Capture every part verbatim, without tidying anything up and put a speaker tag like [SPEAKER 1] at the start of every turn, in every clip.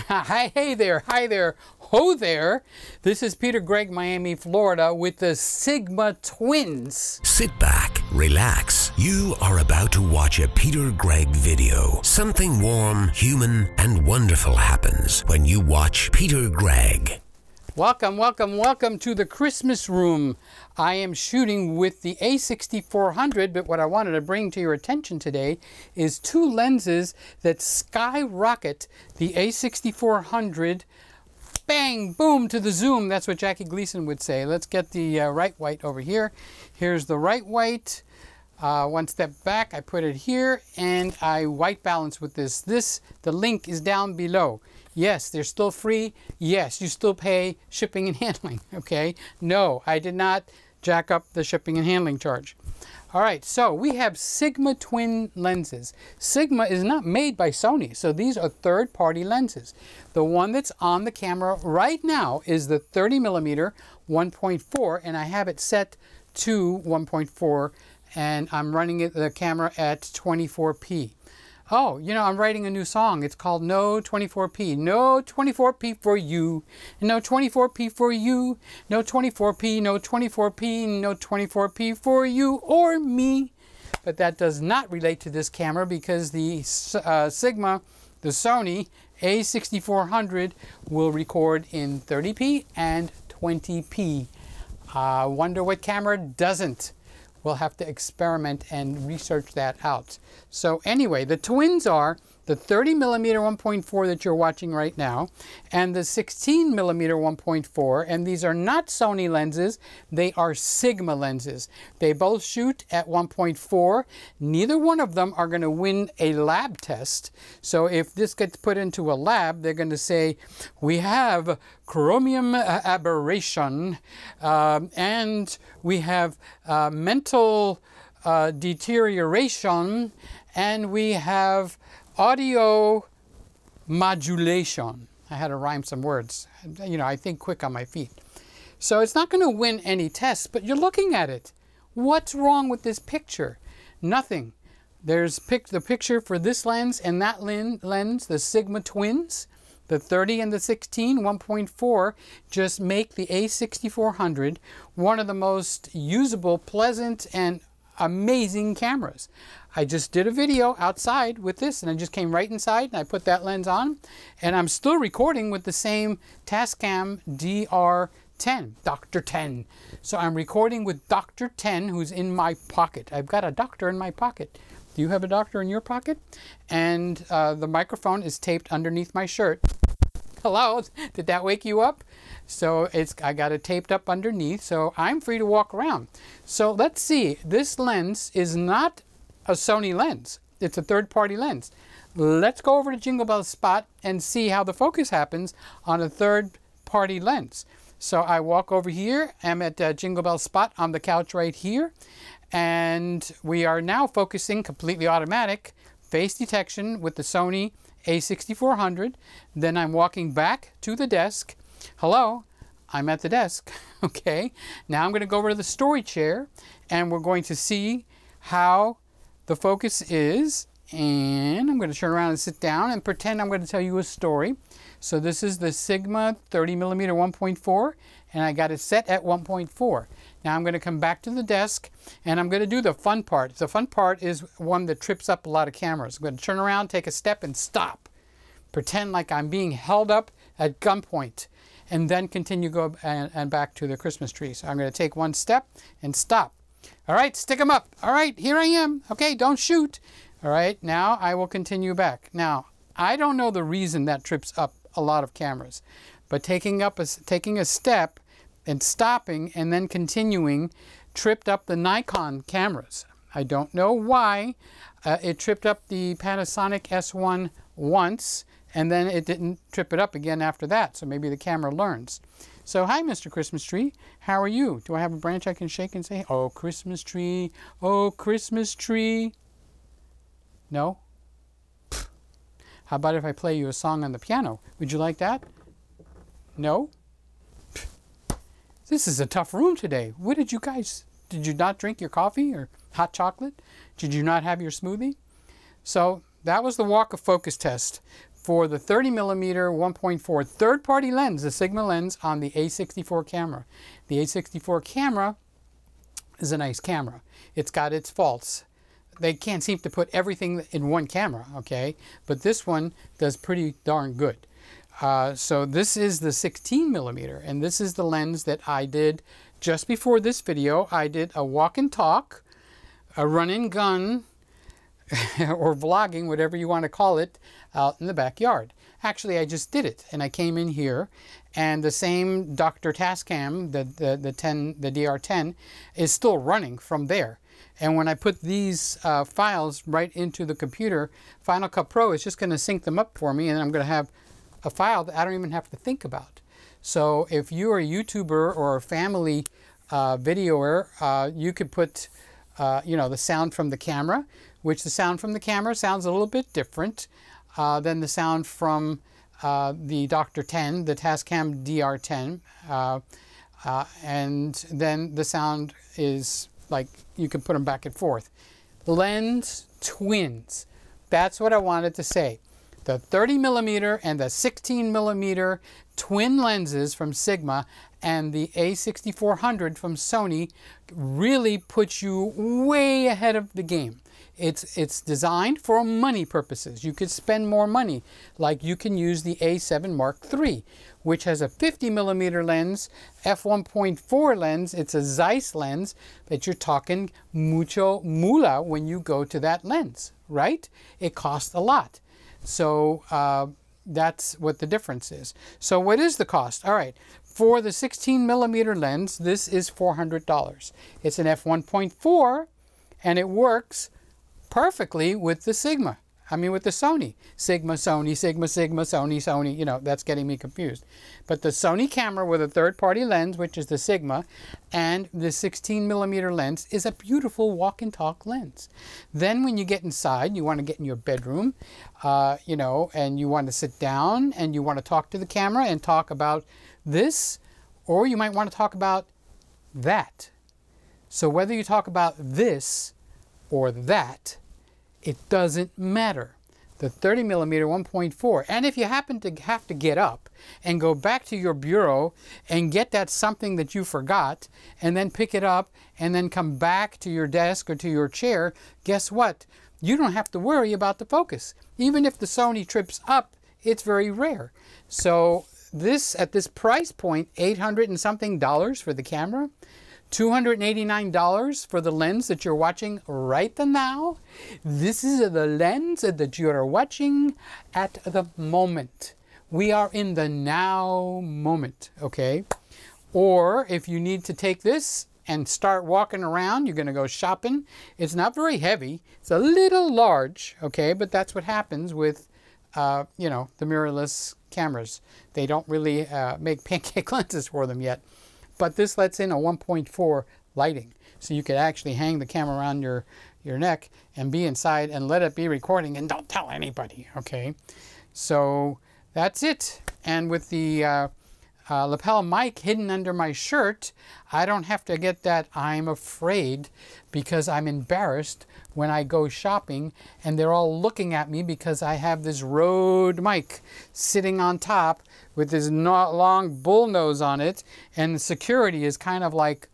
[SPEAKER 1] Hi, hey there, hi there, ho there. This is Peter Gregg, Miami, Florida, with the Sigma Twins.
[SPEAKER 2] Sit back, relax. You are about to watch a Peter Gregg video. Something warm, human, and wonderful happens when you watch Peter Gregg.
[SPEAKER 1] Welcome, welcome, welcome to the Christmas room. I am shooting with the A sixty-four hundred, but what I wanted to bring to your attention today is two lenses that skyrocket the A sixty-four hundred. Bang, boom, to the zoom. That's what Jackie Gleason would say. Let's get the uh, right white over here. Here's the right white. Uh, one step back, I put it here, and I white balance with this. This, the link is down below. Yes, they're still free. Yes, you still pay shipping and handling, okay? No, I did not jack up the shipping and handling charge. All right, so we have Sigma twin lenses. Sigma is not made by Sony, so these are third-party lenses. The one that's on the camera right now is the thirty millimeter one point four, and I have it set to one point four, and I'm running it, the camera at twenty-four P. Oh, you know, I'm writing a new song. It's called No twenty-four P. No twenty-four P for you. No twenty-four P for you. No twenty-four P. No twenty-four P. No twenty-four P for you or me. But that does not relate to this camera because the uh, Sigma, the Sony A sixty-four hundred, will record in thirty P and twenty P. I uh, wonder what camera doesn't. We'll have to experiment and research that out. So anyway, the twins are the thirty millimeter one point four that you're watching right now and the sixteen millimeter one point four, and these are not Sony lenses, they are Sigma lenses. They both shoot at one point four. Neither one of them are going to win a lab test. So if this gets put into a lab, they're going to say, we have chromium aberration um, and we have uh, mental uh, deterioration, and we have audio modulation. I had to rhyme some words. You know, I think quick on my feet. So it's not going to win any tests, but you're looking at it. What's wrong with this picture? Nothing. There's pic the picture for this lens and that lens, the Sigma twins. The thirty and the sixteen one point four just make the A sixty-four hundred one of the most usable, pleasant, and amazing cameras. I just did a video outside with this, and I just came right inside and I put that lens on, and I'm still recording with the same Tascam D R ten, Doctor ten. So I'm recording with Doctor ten, who's in my pocket. I've got a doctor in my pocket. Do you have a doctor in your pocket? And uh, the microphone is taped underneath my shirt. Hello, did that wake you up? So it's, I got it taped up underneath, so I'm free to walk around. So let's see, this lens is not a Sony lens. It's a third-party lens. Let's go over to Jingle Bell Spot and see how the focus happens on a third-party lens. So I walk over here, I'm at uh, Jingle Bell Spot on the couch right here, and we are now focusing completely automatic face detection with the Sony A sixty-four hundred. Then I'm walking back to the desk. Hello, I'm at the desk. Okay, now I'm going to go over to the story chair and we're going to see how the focus is. And I'm going to turn around and sit down and pretend I'm going to tell you a story. So this is the Sigma thirty millimeter one point four, and I got it set at one point four. Now I'm going to come back to the desk and I'm going to do the fun part. The fun part is one that trips up a lot of cameras. I'm going to turn around, take a step, and stop. Pretend like I'm being held up at gunpoint, and then continue go and, and back to the Christmas tree. So I'm going to take one step and stop. All right, stick them up. All right, here I am. Okay, don't shoot. All right, now I will continue back. Now, I don't know the reason that trips up a lot of cameras, but taking up a, taking a step and stopping and then continuing tripped up the Nikon cameras. I don't know why. Uh, it tripped up the Panasonic S one once, and then it didn't trip it up again after that, so maybe the camera learns. So, hi, Mister Christmas Tree. How are you? Do I have a branch I can shake and say, oh, Christmas tree, oh, Christmas tree? No? Pfft. How about if I play you a song on the piano? Would you like that? No? Pfft. This is a tough room today. What did you guys, did you not drink your coffee or hot chocolate? Did you not have your smoothie? So that was the walk of focus test. for the thirty millimeter one point four third-party lens, the Sigma lens on the A sixty-four camera. The A sixty-four camera is a nice camera. It's got its faults. They can't seem to put everything in one camera, okay? But this one does pretty darn good. Uh, so this is the sixteen millimeter, and this is the lens that I did just before this video. I did a walk and talk, a run and gun, or vlogging, whatever you want to call it, out in the backyard. Actually, I just did it, and I came in here, and the same Doctor Tascam, the the the ten, the D R ten, is still running from there. And when I put these uh, files right into the computer, Final Cut Pro is just going to sync them up for me, and I'm going to have a file that I don't even have to think about. So if you're a YouTuber or a family uh, videoer, uh, you could put uh, you know, the sound from the camera, which the sound from the camera sounds a little bit different uh, than the sound from uh, the Doctor ten, the Tascam D R ten. Uh, uh, and then the sound is like, you can put them back and forth. Lens twins. That's what I wanted to say. The thirty millimeter and the sixteen millimeter twin lenses from Sigma and the A sixty-four hundred from Sony really puts you way ahead of the game. It's, it's designed for money purposes. You could spend more money. Like you can use the A seven Mark three, which has a fifty millimeter lens, f one point four lens. It's a Zeiss lens, but you're talking mucho mula when you go to that lens, right? It costs a lot. So uh, that's what the difference is. So what is the cost? All right, for the sixteen millimeter lens, this is four hundred dollars. It's an f one point four, and it works perfectly with the Sigma. I mean, with the Sony. Sigma, Sony, Sigma, Sigma, Sony, Sony. You know, that's getting me confused. But the Sony camera with a third-party lens, which is the Sigma, and the sixteen millimeter lens is a beautiful walk and talk lens. Then when you get inside, you want to get in your bedroom, uh, you know, and you want to sit down and you want to talk to the camera and talk about this, or you might want to talk about that. So whether you talk about this or that, it doesn't matter. The thirty millimeter one point four, and if you happen to have to get up and go back to your bureau and get that something that you forgot and then pick it up and then come back to your desk or to your chair, guess what? You don't have to worry about the focus. Even if the Sony trips up, it's very rare. So this, at this price point, eight hundred and something dollars for the camera, two hundred eighty-nine dollars for the lens that you're watching right now. This is the lens that you're watching at the moment. We are in the now moment, okay? Or if you need to take this and start walking around, you're gonna go shopping. It's not very heavy. It's a little large, okay? But that's what happens with, uh, you know, the mirrorless cameras. They don't really uh, make pancake lenses for them yet. But this lets in a one point four lighting. So you could actually hang the camera around your, your neck and be inside and let it be recording and don't tell anybody, okay? So that's it. And with the uh, uh, lapel mic hidden under my shirt, I don't have to get that I'm afraid because I'm embarrassed when I go shopping and they're all looking at me because I have this Rode mic sitting on top with this long bull nose on it, and the security is kind of like,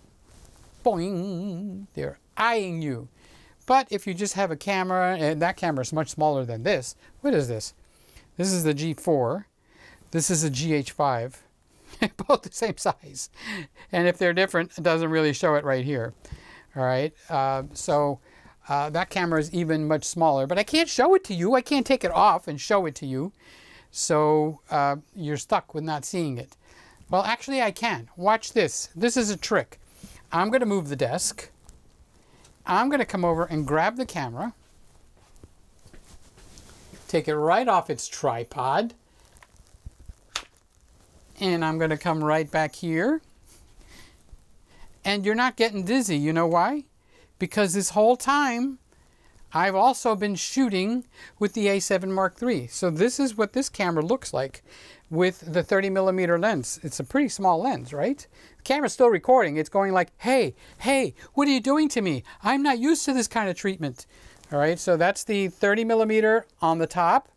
[SPEAKER 1] boing, they're eyeing you. But if you just have a camera, and that camera is much smaller than this. What is this? This is the G four. This is a G H five. Both the same size. And if they're different, it doesn't really show it right here. All right, uh, so uh, that camera is even much smaller, but I can't show it to you. I can't take it off and show it to you. So uh, you're stuck with not seeing it. Well, actually I can. Watch this. This is a trick. I'm going to move the desk. I'm going to come over and grab the camera. Take it right off its tripod. And I'm going to come right back here. And you're not getting dizzy. You know why? Because this whole time I've also been shooting with the A seven Mark three. So this is what this camera looks like with the thirty millimeter lens. It's a pretty small lens, right? The camera's still recording. It's going like, hey, hey, what are you doing to me? I'm not used to this kind of treatment. All right, so that's the thirty millimeter on the top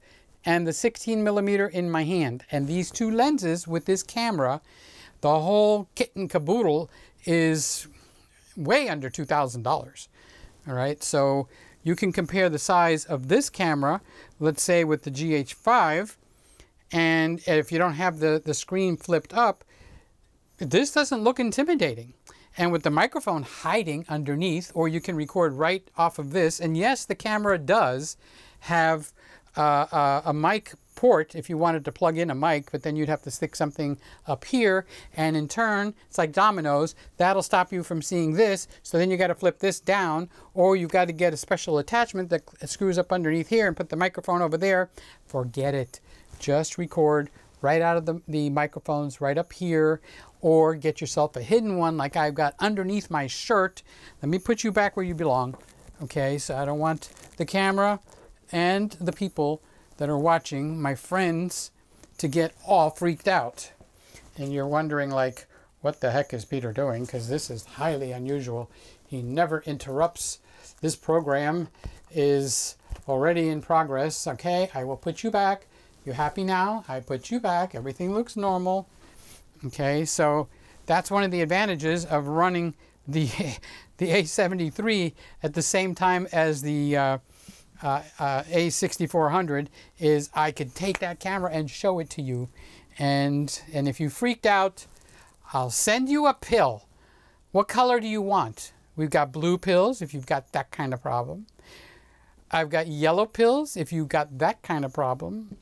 [SPEAKER 1] and the sixteen millimeter in my hand. And these two lenses with this camera, the whole kit and caboodle is way under two thousand dollars. All right, so you can compare the size of this camera, let's say with the G H five, and if you don't have the, the screen flipped up, this doesn't look intimidating. And with the microphone hiding underneath, or you can record right off of this, and yes, the camera does have uh, uh, a mic port if you wanted to plug in a mic, but then you'd have to stick something up here, and in turn, it's like dominoes, that'll stop you from seeing this, so then you got to flip this down, or you've got to get a special attachment that screws up underneath here and put the microphone over there. Forget it. Just record right out of the, the microphones right up here, or get yourself a hidden one like I've got underneath my shirt. Let me put you back where you belong. Okay, so I don't want the camera and the people that are watching, my friends, to get all freaked out. And you're wondering, like, what the heck is Peter doing? Because this is highly unusual. He never interrupts. This program is already in progress. Okay, I will put you back. You happy now? I put you back. Everything looks normal. Okay, so that's one of the advantages of running the the A seventy-three at the same time as the uh, uh, uh, A sixty-four hundred, is I could take that camera and show it to you. And, and if you freaked out, I'll send you a pill. What color do you want? We've got blue pills if you've got that kind of problem. I've got yellow pills if you've got that kind of problem.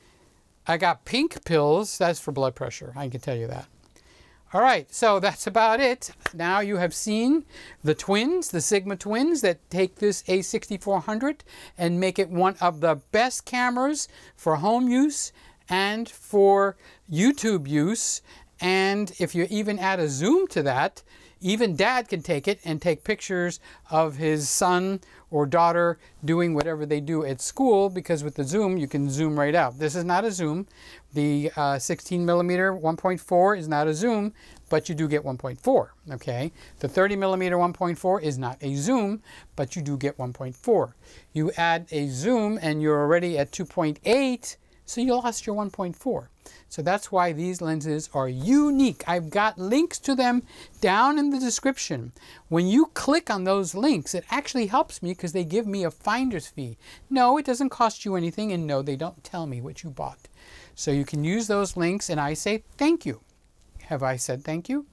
[SPEAKER 1] I got pink pills, that's for blood pressure, I can tell you that. All right, so that's about it. Now you have seen the twins, the Sigma twins, that take this A sixty-four hundred and make it one of the best cameras for home use and for YouTube use. And if you even add a zoom to that, even Dad can take it and take pictures of his son or daughter doing whatever they do at school, because with the zoom, you can zoom right out. This is not a zoom. The uh, sixteen millimeter one point four is not a zoom, but you do get one point four, okay? The thirty millimeter one point four is not a zoom, but you do get one point four. You add a zoom and you're already at two point eight, so you lost your one point four. So that's why these lenses are unique. I've got links to them down in the description. When you click on those links, it actually helps me because they give me a finder's fee. No, it doesn't cost you anything, and no, they don't tell me what you bought. So you can use those links, and I say thank you. Have I said thank you?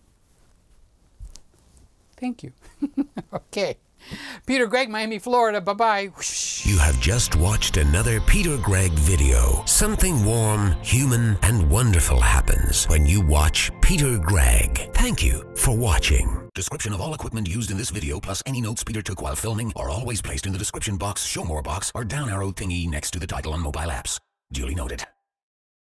[SPEAKER 1] Thank you. Okay. Peter Gregg, Miami, Florida. Bye-bye.
[SPEAKER 2] You have just watched another Peter Gregg video. Something warm, human, and wonderful happens when you watch Peter Gregg. Thank you for watching. Description of all equipment used in this video, plus any notes Peter took while filming, are always placed in the description box, show more box, or down arrow thingy next to the title on mobile apps. Duly noted.